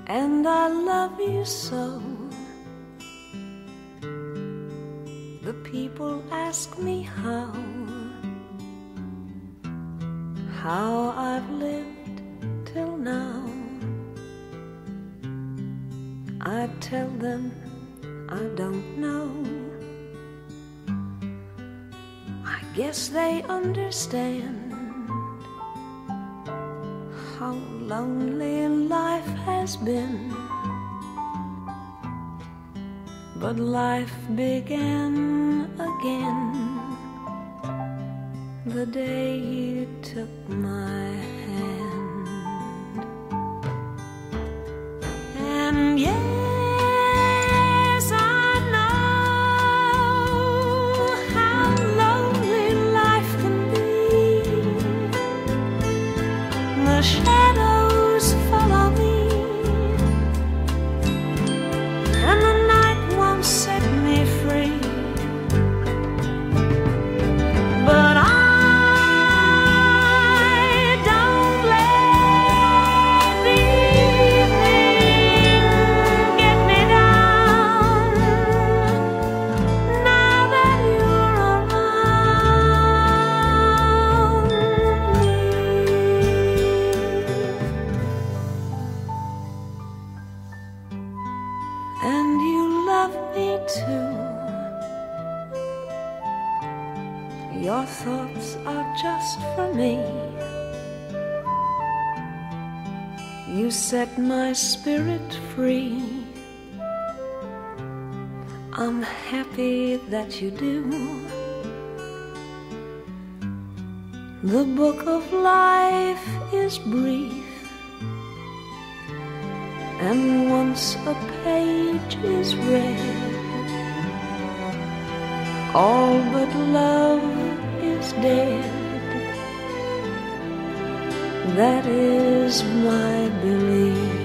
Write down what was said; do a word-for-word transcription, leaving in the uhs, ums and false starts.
and I love you so. The people ask me how, how I've lived till now. I tell them I don't know. I guess they understand how lonely life has been. But life began again the day you took my hand. And yes, I know how lonely life can be. The shadows follow me, and the night won't set me free. But I don't let the evening get me down. Now that you're around me, and you love me too. Your thoughts are just for me. You set my spirit free. I'm happy that you do. The book of life is brief, and once a page is read, all but love is dead. That is my belief.